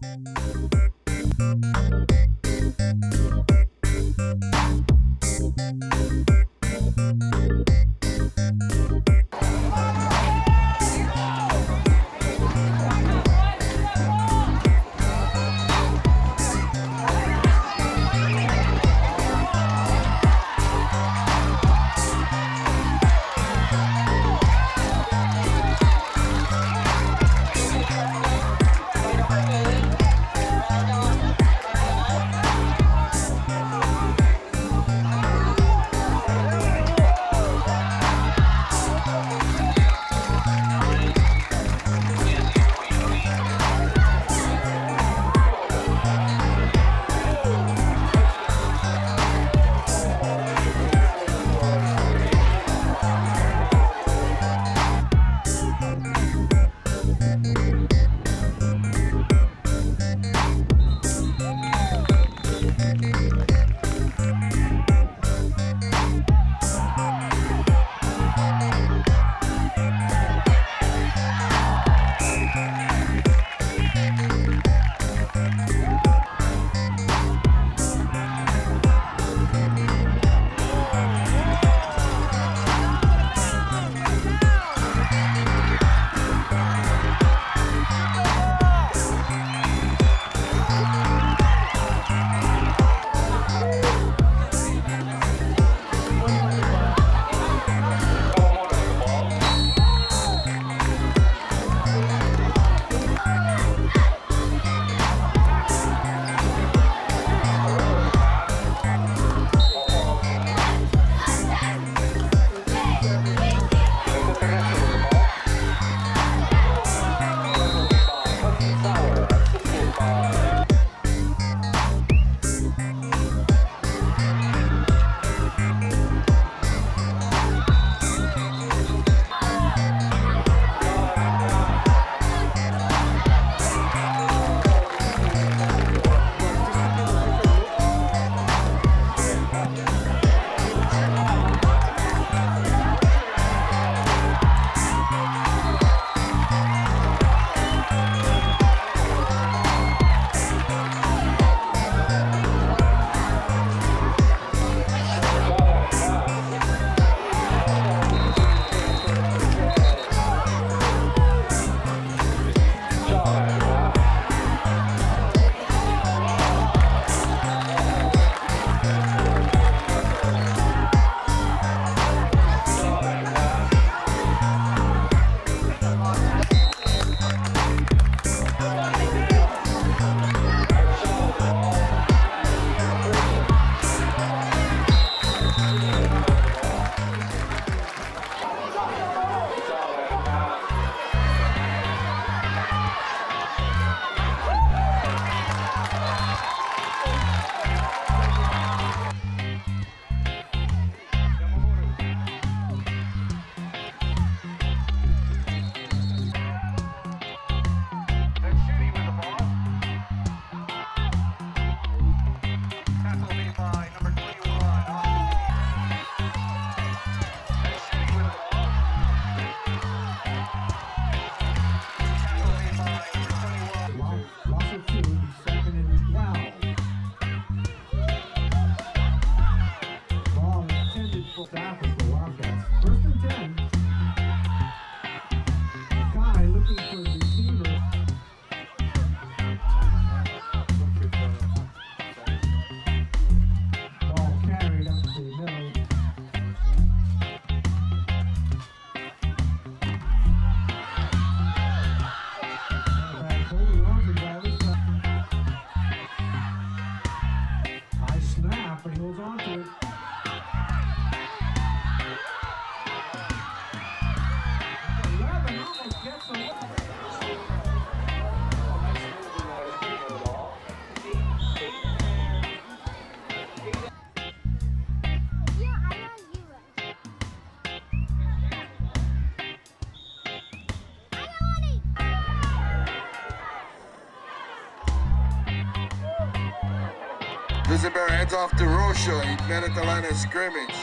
Dusenberry heads off to Rocha. He met at the line of scrimmage.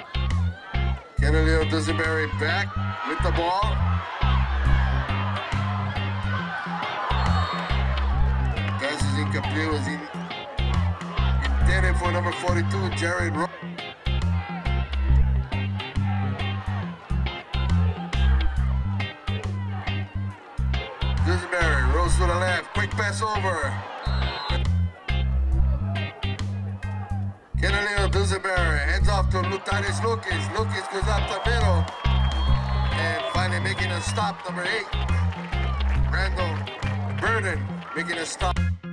Kennedy Dusenberry back with the ball. view as he intended for number 42, Jared Rowe. Dusenberry rolls to the left, quick pass over. Kenalino Dusenberry hands off to Lutanis Lucas. Lucas goes up the middle. And finally making a stop, number 8. Randall Burden making a stop.